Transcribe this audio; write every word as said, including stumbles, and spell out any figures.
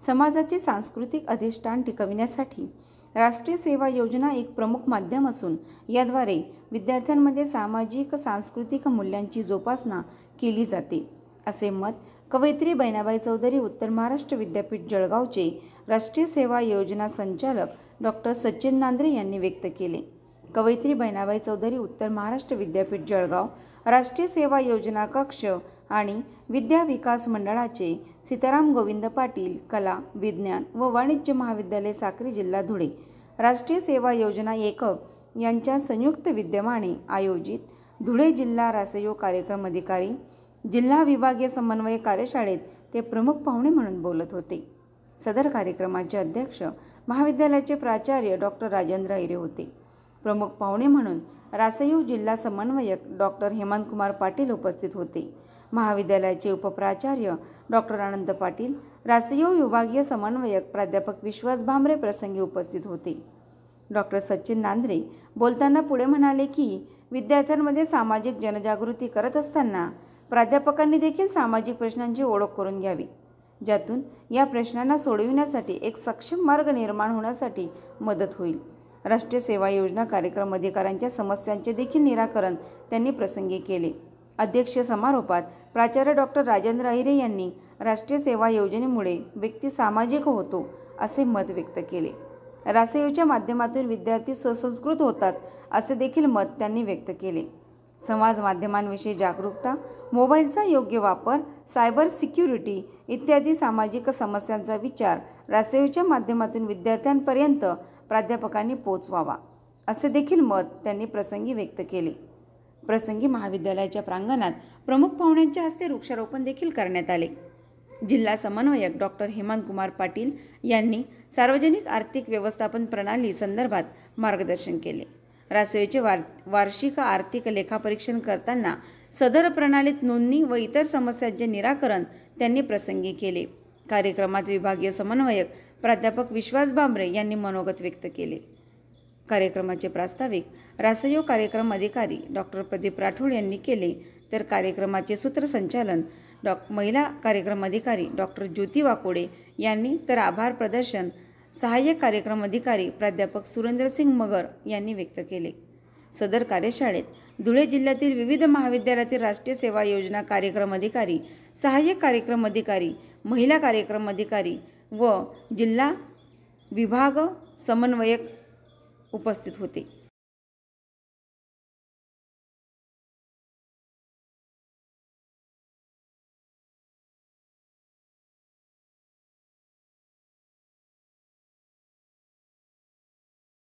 समाजाचे सांस्कृतिक अधिष्ठान टिकविण्यासाठी राष्ट्रीय सेवा योजना एक प्रमुख माध्यम असून याद्वारे विद्यार्थ्यांमध्ये सामाजिक सांस्कृतिक मूल्यांची जोपासना केली जाते, असे मत कवयित्री बहिणाबाई चौधरी उत्तर महाराष्ट्र विद्यापीठ जळगावचे राष्ट्रीय सेवा योजना संचालक डॉक्टर सचिन नांद्रे यांनी व्यक्त केले। कवयित्री बहिणाबाई चौधरी उत्तर महाराष्ट्र विद्यापीठ जळगाव राष्ट्रीय सेवा योजना कक्ष आणि विद्या विकास मंडळाचे सीताराम गोविंद पाटील कला विज्ञान व वाणिज्य महाविद्यालय साक्री जिल्हा धुळे राष्ट्रीय सेवा योजना एकक यांच्या संयुक्त विद्यमाने आयोजित धुळे जिल्हा रासयोग कार्यक्रम अधिकारी जिल्हा विभागीय समन्वय कार्यशाळेत ते प्रमुख पाहुणे म्हणून बोलत होते। सदर कार्यक्रमाचे अध्यक्ष महाविद्यालयाचे प्राचार्य डॉक्टर राजेंद्र अहिरे होते। प्रमुख पाहुणे म्हणून रासयोग जिल्हा समन्वयक डॉक्टर हेमंतकुमार पाटील उपस्थित होते। महाविद्यालयाचे उपप्राचार्य डॉक्टर आनंद पाटील, रासयोग विभागीय समन्वयक प्राध्यापक विश्वास भामरे प्रसंगी उपस्थित होते। डॉक्टर सचिन नांद्रे बोलताना पुढे म्हणाले की विद्यार्थ्यांमध्ये सामाजिक जनजागृती करत असताना प्राध्यापकांनी देखील सामाजिक प्रश्नांची ओळख करून घ्यावी, ज्यातून या प्रश्नांना सोडविण्यासाठी एक सक्षम मार्ग निर्माण होण्यासाठी मदत होईल। राष्ट्रीय सेवा योजना कार्यक्रम अधिकाऱ्यांच्या समस्यांचे देखील निराकरण त्यांनी प्रसंगी केले। अध्यक्ष समारोपात प्राचार्य डॉक्टर राजेंद्र अहिरे यांनी राष्ट्रीय सेवा योजनेमुळे व्यक्ती सामाजिक होतो असे मत व्यक्त केले। रासयोच्या माध्यमातून विद्यार्थी सुसंस्कृत होतात असे देखील मत त्यांनी व्यक्त केले। समाज माध्यमांविषयी जागरूकता, मोबाईलचा योग्य वापर, सायबर सिक्युरिटी इत्यादी सामाजिक समस्यांचा विचार रासयोच्या माध्यमातून विद्यार्थ्यांपर्यंत प्राध्यापकांनी पोहोचवावा असे देखील मत त्यांनी प्रसंगी व्यक्त केले। प्रसंगी महाविद्यालयाच्या प्रांगणात प्रमुख पाहुण्यांच्या हस्ते वृक्षारोपण देखील करण्यात आले। जिल्हा समन्वयक डॉक्टर हेमंतकुमार पाटील यांनी सार्वजनिक आर्थिक व्यवस्थापन प्रणाली संदर्भात मार्गदर्शन केले। रासयोचे वार वार्षिक आर्थिक लेखापरीक्षण करताना सदर प्रणालीत नोंदणी व इतर समस्यांचे निराकरण त्यांनी प्रसंगी केले। कार्यक्रमात विभागीय समन्वयक प्राध्यापक विश्वास भामरे यांनी मनोगत व्यक्त केले। कार्यक्रमाचे प्रास्ताविक रासयोग कार्यक्रम अधिकारी डॉक्टर प्रदीप राठोड यांनी केले, तर कार्यक्रमाचे सूत्रसंचालन डॉ महिला कार्यक्रम अधिकारी डॉक्टर ज्योती वाकोडे यांनी, तर आभार प्रदर्शन सहाय्यक कार्यक्रम अधिकारी प्राध्यापक सुरेंद्रसिंग मगर यांनी व्यक्त केले। सदर कार्यशाळेत धुळे जिल्ह्यातील विविध महाविद्यालयातील राष्ट्रीय सेवा योजना कार्यक्रम अधिकारी, सहाय्यक कार्यक्रम अधिकारी, महिला कार्यक्रम अधिकारी व जिल्हा विभाग समन्वयक उपस्थित होते।